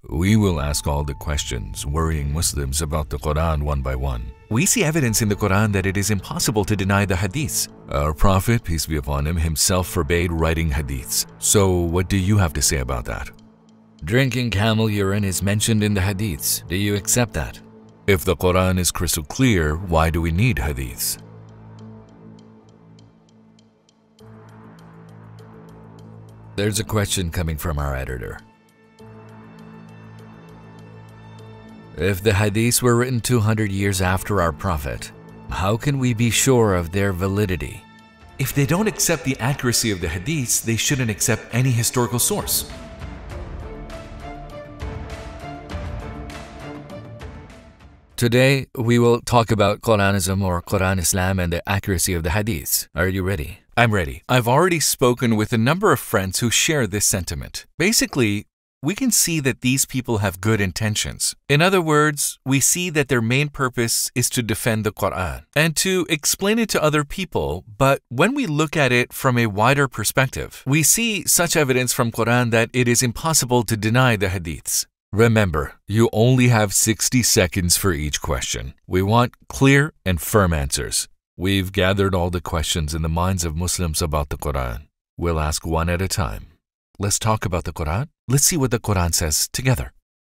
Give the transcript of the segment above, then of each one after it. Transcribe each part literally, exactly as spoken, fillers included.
We will ask all the questions worrying Muslims about the Qur'an one by one. We see evidence in the Qur'an that it is impossible to deny the Hadiths. Our Prophet, peace be upon him, himself forbade writing Hadiths. So what do you have to say about that? Drinking camel urine is mentioned in the Hadiths. Do you accept that? If the Qur'an is crystal clear, why do we need Hadiths? There's a question coming from our editor. If the Hadiths were written two hundred years after our Prophet, how can we be sure of their validity? If they don't accept the accuracy of the Hadiths, they shouldn't accept any historical source. Today, we will talk about Quranism or Quran Islam and the accuracy of the Hadiths. Are you ready? I'm ready. I've already spoken with a number of friends who share this sentiment. Basically, we can see that these people have good intentions. In other words, we see that their main purpose is to defend the Qur'an and to explain it to other people, but when we look at it from a wider perspective, we see such evidence from Qur'an that it is impossible to deny the Hadiths. Remember, you only have sixty seconds for each question. We want clear and firm answers. We've gathered all the questions in the minds of Muslims about the Qur'an. We'll ask one at a time. Let's talk about the Qur'an. Let's see what the Qur'an says together.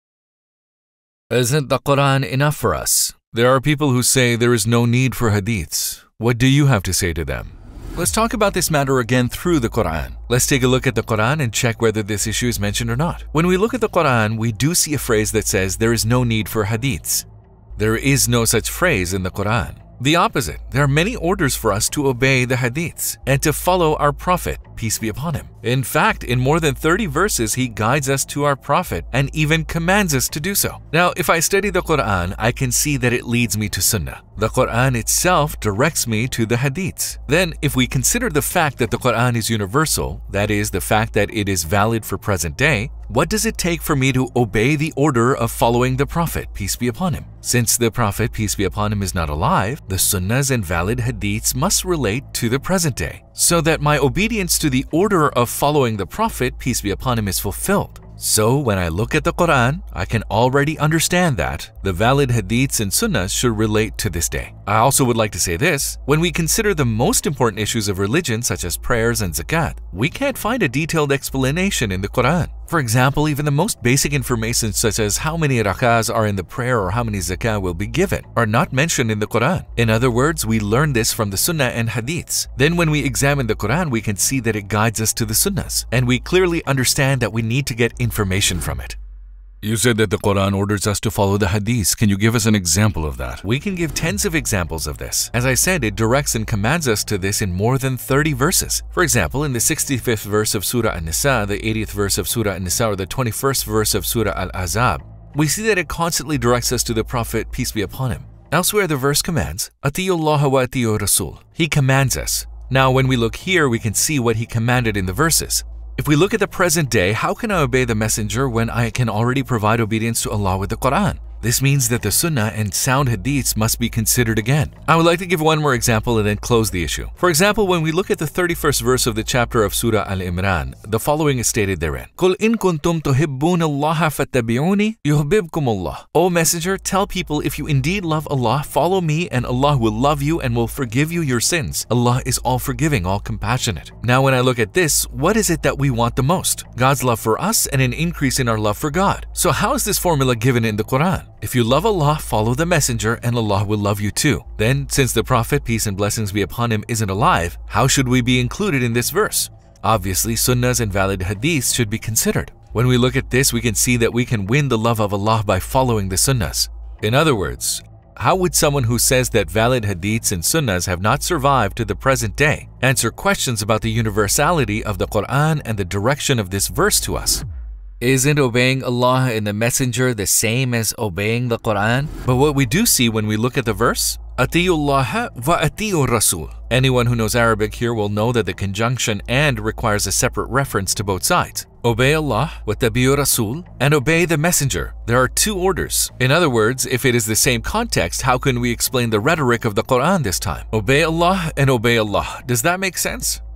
Isn't the Qur'an enough for us? There are people who say there is no need for Hadiths. What do you have to say to them? Let's talk about this matter again through the Qur'an. Let's take a look at the Qur'an and check whether this issue is mentioned or not. When we look at the Qur'an, we do see a phrase that says there is no need for Hadiths. There is no such phrase in the Qur'an. The opposite, there are many orders for us to obey the Hadiths and to follow our Prophet, peace be upon him. In fact, in more than thirty verses, he guides us to our Prophet and even commands us to do so. Now, if I study the Qur'an, I can see that it leads me to Sunnah. The Qur'an itself directs me to the Hadiths. Then, if we consider the fact that the Qur'an is universal, that is, the fact that it is valid for present day, what does it take for me to obey the order of following the Prophet, peace be upon him? Since the Prophet, peace be upon him, is not alive, the Sunnahs and valid Hadiths must relate to the present day, so that my obedience to the order of following the Prophet, peace be upon him, is fulfilled. So when I look at the Qur'an, I can already understand that the valid Hadiths and Sunnahs should relate to this day. I also would like to say this, when we consider the most important issues of religion such as prayers and zakat, we can't find a detailed explanation in the Qur'an. For example, even the most basic information such as how many rakahs are in the prayer or how many zakah will be given are not mentioned in the Qur'an. In other words, we learn this from the Sunnah and Hadiths. Then when we examine the Qur'an, we can see that it guides us to the Sunnahs, and we clearly understand that we need to get information from it. You said that the Qur'an orders us to follow the Hadiths. Can you give us an example of that? We can give tens of examples of this. As I said, it directs and commands us to this in more than thirty verses. For example, in the sixty-fifth verse of Surah An-Nisa, the eightieth verse of Surah An-Nisa, or the twenty-first verse of Surah Al-Ahzab, we see that it constantly directs us to the Prophet, peace be upon him. Elsewhere, the verse commands, Atiyu Allah wa atiyu Rasul. He commands us. Now, when we look here, we can see what he commanded in the verses. If we look at the present day, how can I obey the messenger when I can already provide obedience to Allah with the Qur'an? This means that the Sunnah and sound Hadiths must be considered again. I would like to give one more example and then close the issue. For example, when we look at the thirty-first verse of the chapter of Surah Al-Imran, the following is stated therein. قُلْ إِن كُنْتُمْ تُحِبُّونَ اللَّهَ فَاتَّبِعُونِي يُحْبِبْكُمُ اللَّهُ. O Messenger, tell people, if you indeed love Allah, follow me and Allah will love you and will forgive you your sins. Allah is all forgiving, all compassionate. Now when I look at this, what is it that we want the most? God's love for us and an increase in our love for God. So how is this formula given in the Qur'an? If you love Allah, follow the messenger and Allah will love you too. Then, since the Prophet, peace and blessings be upon him, isn't alive, how should we be included in this verse? Obviously, Sunnahs and valid Hadiths should be considered. When we look at this, we can see that we can win the love of Allah by following the Sunnahs. In other words, how would someone who says that valid Hadiths and Sunnahs have not survived to the present day answer questions about the universality of the Qur'an and the direction of this verse to us? Isn't obeying Allah and the Messenger the same as obeying the Qur'an? But what we do see when we look at the verse, Atiyu Allah wa atiyu Rasul. Anyone who knows Arabic here will know that the conjunction and requires a separate reference to both sides. Obey Allah, wa tabi'u Rasul, and obey the Messenger. There are two orders. In other words, if it is the same context, how can we explain the rhetoric of the Qur'an this time? Obey Allah and obey Allah. Does that make sense?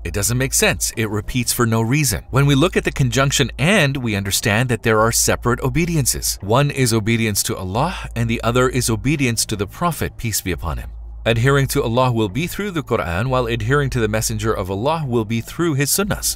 It doesn't make sense. It repeats for no reason. When we look at the conjunction and, we understand that there are separate obediences. One is obedience to Allah and the other is obedience to the Prophet, peace be upon him. Adhering to Allah will be through the Qur'an, while adhering to the Messenger of Allah will be through his sunnahs.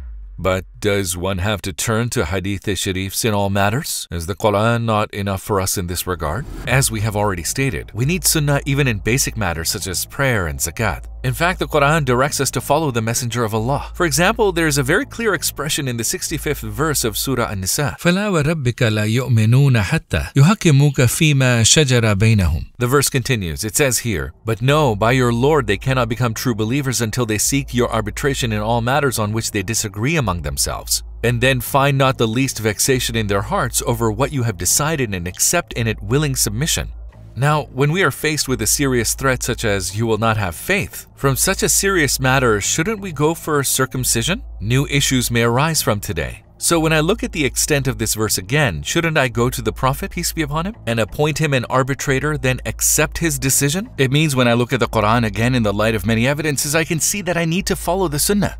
But does one have to turn to Hadith Sharifs in all matters? Is the Qur'an not enough for us in this regard? As we have already stated, we need sunnah even in basic matters such as prayer and zakat. In fact, the Qur'an directs us to follow the Messenger of Allah. For example, there is a very clear expression in the sixty-fifth verse of Surah An-Nisa. فَلَا وَرَبِّكَ لَا يُؤْمِنُونَ حَتَّى يُحَكِّمُوكَ فِيمَا شَجَرَ بَيْنَهُمْ. The verse continues. It says here, "But no, by your Lord they cannot become true believers until they seek your arbitration in all matters on which they disagree among themselves, and then find not the least vexation in their hearts over what you have decided and accept in it willing submission." Now, when we are faced with a serious threat such as "you will not have faith," from such a serious matter, shouldn't we go for circumcision? New issues may arise from today. So when I look at the extent of this verse again, shouldn't I go to the Prophet, peace be upon him, and appoint him an arbitrator, then accept his decision? It means when I look at the Qur'an again in the light of many evidences, I can see that I need to follow the Sunnah.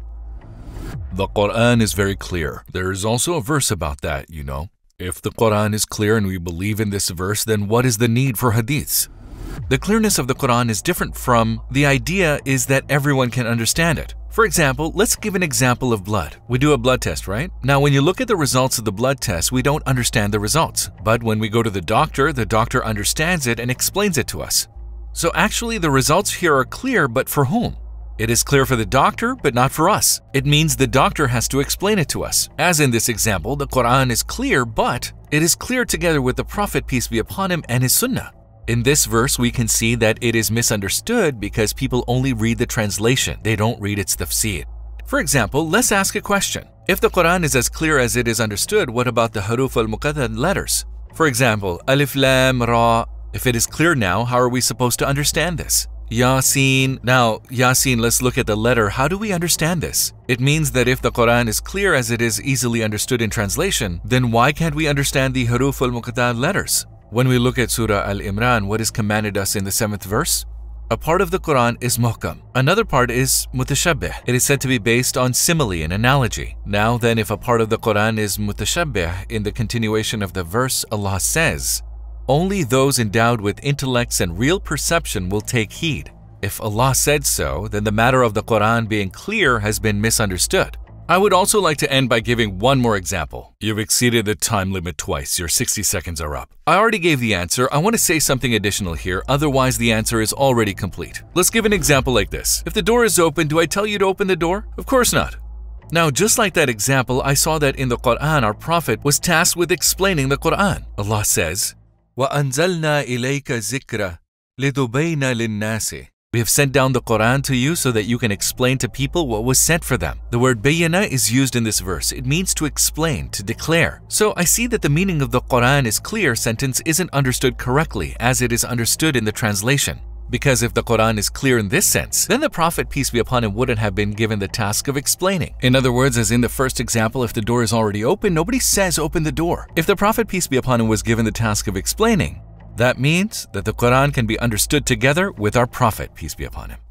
The Qur'an is very clear. There is also a verse about that, you know. If the Qur'an is clear and we believe in this verse, then what is the need for Hadiths? The clearness of the Qur'an is different from the idea is that everyone can understand it. For example, let's give an example of blood. We do a blood test, right? Now, when you look at the results of the blood test, we don't understand the results. But when we go to the doctor, the doctor understands it and explains it to us. So actually, the results here are clear, but for whom? It is clear for the doctor, but not for us. It means the doctor has to explain it to us. As in this example, the Qur'an is clear, but it is clear together with the Prophet, peace be upon him, and his Sunnah. In this verse, we can see that it is misunderstood because people only read the translation. They don't read its tafsir. For example, let's ask a question. If the Qur'an is as clear as it is understood, what about the huruf al-muqaddad letters? For example, alif, lam, ra. If it is clear now, how are we supposed to understand this? Yasin. Now, Yasin, let's look at the letter. How do we understand this? It means that if the Qur'an is clear as it is easily understood in translation, then why can't we understand the huruf al-muqaddad letters? When we look at Surah Al-Imran, what is commanded us in the seventh verse? A part of the Qur'an is muhkam. Another part is mutashabbih. It is said to be based on simile and analogy. Now then, if a part of the Qur'an is mutashabbih, in the continuation of the verse, Allah says, "Only those endowed with intellects and real perception will take heed." If Allah said so, then the matter of the Qur'an being clear has been misunderstood. I would also like to end by giving one more example. You've exceeded the time limit twice. Your sixty seconds are up. I already gave the answer. I want to say something additional here, otherwise the answer is already complete. Let's give an example like this. If the door is open, do I tell you to open the door? Of course not. Now, just like that example, I saw that in the Qur'an, our Prophet was tasked with explaining the Qur'an. Allah says, وَأَنزَلْنَا إِلَيْكَ ذِكْرَ لِتُبَيْنَ لِلنَّاسِ. We have sent down the Qur'an to you so that you can explain to people what was sent for them. The word bayyana is used in this verse. It means to explain, to declare. So I see that the meaning of the Qur'an is clear sentence isn't understood correctly as it is understood in the translation. Because if the Qur'an is clear in this sense, then the Prophet, peace be upon him, wouldn't have been given the task of explaining. In other words, as in the first example, if the door is already open, nobody says open the door. If the Prophet, peace be upon him, was given the task of explaining, that means that the Qur'an can be understood together with our Prophet, peace be upon him.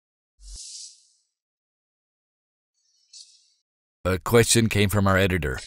A question came from our editor.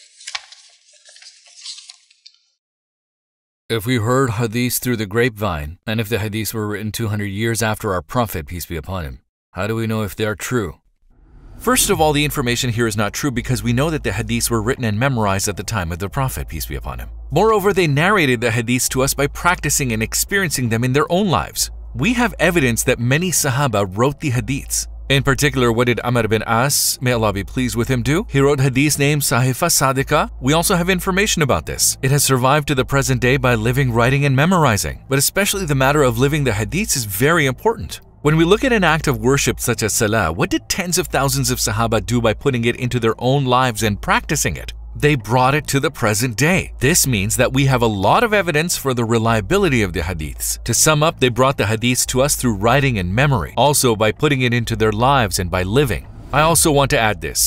If we heard Hadiths through the grapevine, and if the Hadiths were written two hundred years after our Prophet, peace be upon him, how do we know if they are true? First of all, the information here is not true because we know that the Hadiths were written and memorized at the time of the Prophet, peace be upon him. Moreover, they narrated the Hadiths to us by practicing and experiencing them in their own lives. We have evidence that many Sahaba wrote the Hadiths. In particular, what did Amr bin As, may Allah be pleased with him, do? He wrote Hadiths named Sahifa Sadiqa. We also have information about this. It has survived to the present day by living, writing, and memorizing. But especially the matter of living the Hadiths is very important. When we look at an act of worship such as Salah, what did tens of thousands of Sahaba do by putting it into their own lives and practicing it? They brought it to the present day. This means that we have a lot of evidence for the reliability of the Hadiths. To sum up, they brought the Hadiths to us through writing and memory, also by putting it into their lives and by living. I also want to add this.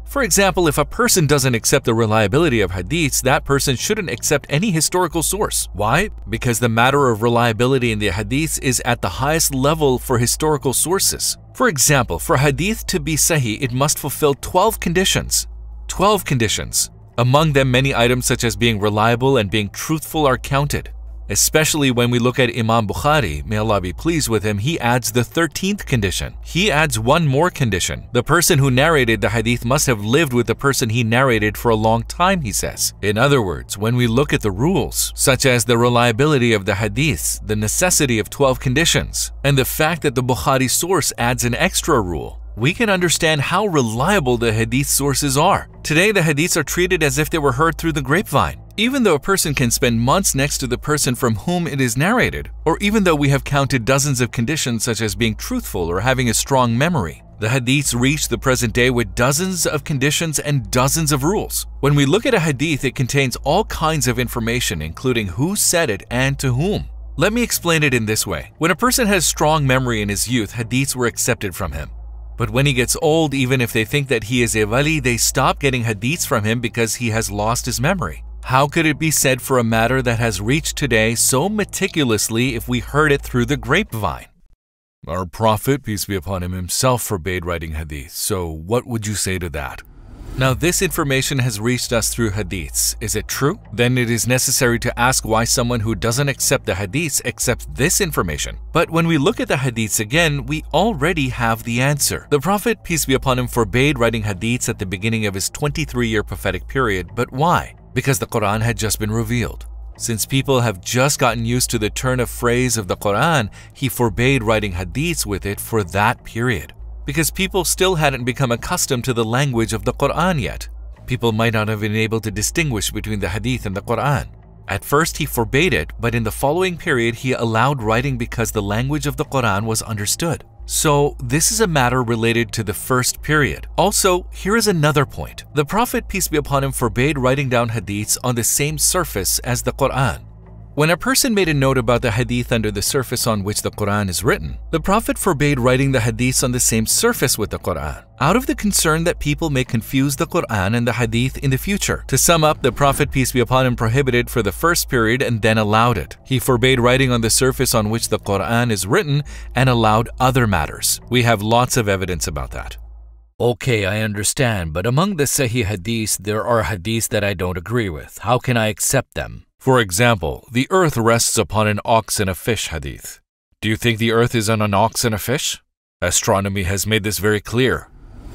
For example, if a person doesn't accept the reliability of hadiths, that person shouldn't accept any historical source. Why? Because the matter of reliability in the hadiths is at the highest level for historical sources. For example, for hadith to be sahih, it must fulfill twelve conditions. twelve conditions. Among them, many items such as being reliable and being truthful are counted. Especially when we look at Imam Bukhari, may Allah be pleased with him, he adds the thirteenth condition. He adds one more condition. The person who narrated the hadith must have lived with the person he narrated for a long time, he says. In other words, when we look at the rules, such as the reliability of the hadiths, the necessity of twelve conditions, and the fact that the Bukhari source adds an extra rule, we can understand how reliable the hadith sources are. Today, the hadiths are treated as if they were heard through the grapevine. Even though a person can spend months next to the person from whom it is narrated, or even though we have counted dozens of conditions such as being truthful or having a strong memory, the hadiths reach the present day with dozens of conditions and dozens of rules. When we look at a hadith, it contains all kinds of information, including who said it and to whom. Let me explain it in this way. When a person has strong memory in his youth, hadiths were accepted from him. But when he gets old, even if they think that he is a wali, they stop getting hadiths from him because he has lost his memory. How could it be said for a matter that has reached today so meticulously if we heard it through the grapevine? Our Prophet, peace be upon him, himself forbade writing hadith, so what would you say to that? Now, this information has reached us through hadiths. Is it true? Then it is necessary to ask why someone who doesn't accept the hadiths accepts this information. But when we look at the hadiths again, we already have the answer. The Prophet, peace be upon him, forbade writing hadiths at the beginning of his twenty-three-year prophetic period. But why? Because the Qur'an had just been revealed. Since people have just gotten used to the turn of phrase of the Qur'an, he forbade writing hadiths with it for that period. Because people still hadn't become accustomed to the language of the Qur'an yet. People might not have been able to distinguish between the hadith and the Qur'an. At first he forbade it, but in the following period he allowed writing because the language of the Qur'an was understood. So this is a matter related to the first period. Also, here is another point. The Prophet, peace be upon him, forbade writing down hadiths on the same surface as the Qur'an. When a person made a note about the hadith under the surface on which the Qur'an is written, the Prophet forbade writing the hadiths on the same surface with the Qur'an, out of the concern that people may confuse the Qur'an and the hadith in the future. To sum up, the Prophet, peace be upon him, prohibited for the first period and then allowed it. He forbade writing on the surface on which the Qur'an is written and allowed other matters. We have lots of evidence about that. Okay, I understand, but among the Sahih hadiths, there are hadiths that I don't agree with. How can I accept them? For example, the earth rests upon an ox and a fish hadith. Do you think the earth is on an ox and a fish? Astronomy has made this very clear.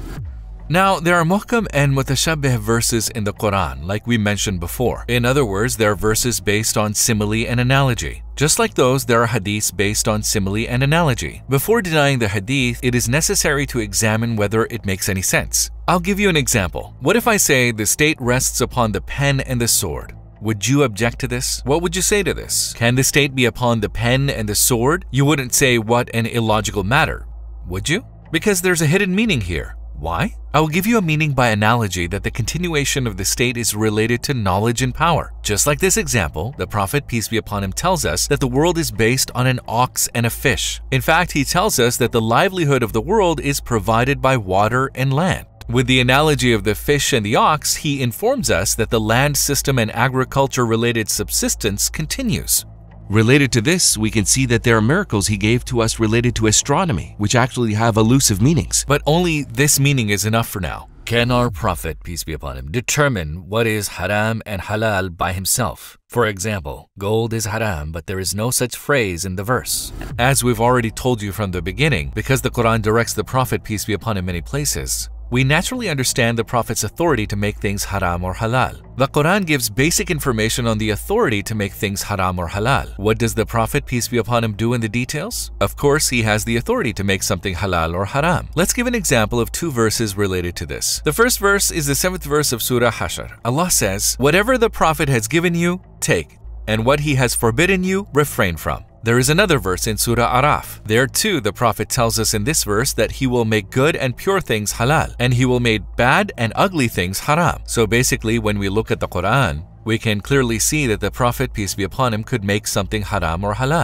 Now, there are muhkam and mutashabbih verses in the Qur'an, like we mentioned before. In other words, there are verses based on simile and analogy. Just like those, there are hadiths based on simile and analogy. Before denying the hadith, it is necessary to examine whether it makes any sense. I'll give you an example. What if I say the state rests upon the pen and the sword? Would you object to this? What would you say to this? Can the state be upon the pen and the sword? You wouldn't say what an illogical matter, would you? Because there's a hidden meaning here. Why? I will give you a meaning by analogy that the continuation of the state is related to knowledge and power. Just like this example, the Prophet, peace be upon him, tells us that the world is based on an ox and a fish. In fact, he tells us that the livelihood of the world is provided by water and land. With the analogy of the fish and the ox, he informs us that the land system and agriculture-related subsistence continues. Related to this, we can see that there are miracles he gave to us related to astronomy, which actually have elusive meanings. But only this meaning is enough for now. Can our Prophet, peace be upon him, determine what is haram and halal by himself? For example, gold is haram, but there is no such phrase in the verse. As we've already told you from the beginning, because the Qur'an directs the Prophet, peace be upon him, many places, we naturally understand the Prophet's authority to make things haram or halal. The Qur'an gives basic information on the authority to make things haram or halal. What does the Prophet, peace be upon him, do in the details? Of course, he has the authority to make something halal or haram. Let's give an example of two verses related to this. The first verse is the seventh verse of Surah Hashr. Allah says, "Whatever the Prophet has given you, take, and what he has forbidden you, refrain from." There is another verse in Surah Araf. There too, the Prophet tells us in this verse that he will make good and pure things halal, and he will make bad and ugly things haram. So basically, when we look at the Qur'an, we can clearly see that the Prophet, peace be upon him, could make something haram or halal.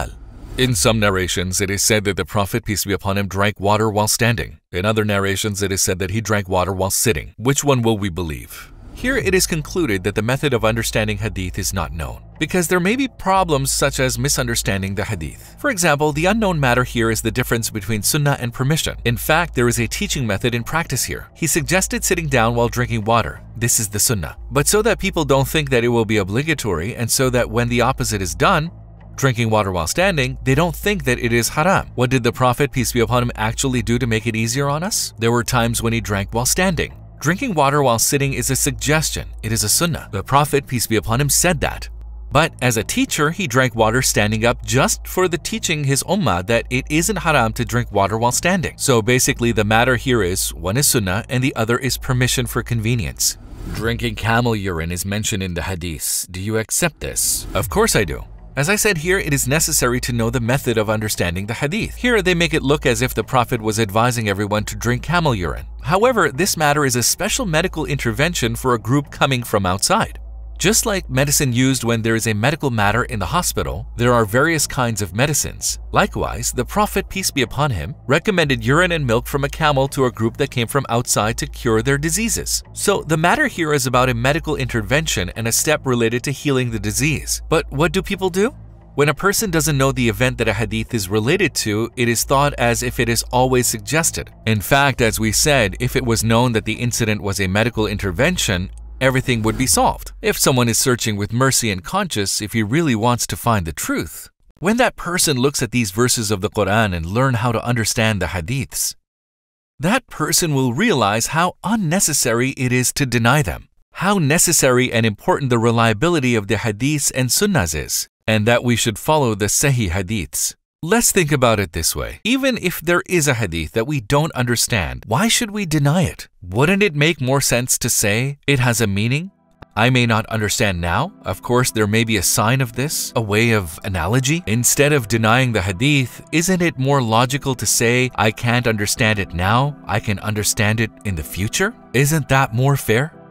In some narrations, it is said that the Prophet, peace be upon him, drank water while standing. In other narrations, it is said that he drank water while sitting. Which one will we believe? Here it is concluded that the method of understanding hadith is not known, because there may be problems such as misunderstanding the hadith. For example, the unknown matter here is the difference between sunnah and permission. In fact, there is a teaching method in practice here. He suggested sitting down while drinking water. This is the sunnah. But so that people don't think that it will be obligatory, and so that when the opposite is done, drinking water while standing, they don't think that it is haram. What did the Prophet, peace be upon him, actually do to make it easier on us? There were times when he drank while standing. Drinking water while sitting is a suggestion. It is a sunnah. The Prophet, peace be upon him, said that. But as a teacher, he drank water standing up just for the teaching his ummah that it isn't haram to drink water while standing. So basically, the matter here is one is sunnah and the other is permission for convenience. Drinking camel urine is mentioned in the hadiths. Do you accept this? Of course I do. As I said here, it is necessary to know the method of understanding the hadith. Here they make it look as if the Prophet was advising everyone to drink camel urine. However, this matter is a special medical intervention for a group coming from outside. Just like medicine used when there is a medical matter in the hospital, there are various kinds of medicines. Likewise, the Prophet, peace be upon him, recommended urine and milk from a camel to a group that came from outside to cure their diseases. So the matter here is about a medical intervention and a step related to healing the disease. But what do people do? When a person doesn't know the event that a hadith is related to, it is thought as if it is always suggested. In fact, as we said, if it was known that the incident was a medical intervention, everything would be solved. If someone is searching with mercy and conscience, if he really wants to find the truth, when that person looks at these verses of the Qur'an and learn how to understand the hadiths, that person will realize how unnecessary it is to deny them, how necessary and important the reliability of the hadiths and sunnahs is, and that we should follow the sahih hadiths. Let's think about it this way. Even if there is a hadith that we don't understand, why should we deny it? Wouldn't it make more sense to say it has a meaning I may not understand now? Of course, there may be a sign of this, a way of analogy. Instead of denying the hadith, isn't it more logical to say, I can't understand it now, I can understand it in the future? Isn't that more fair?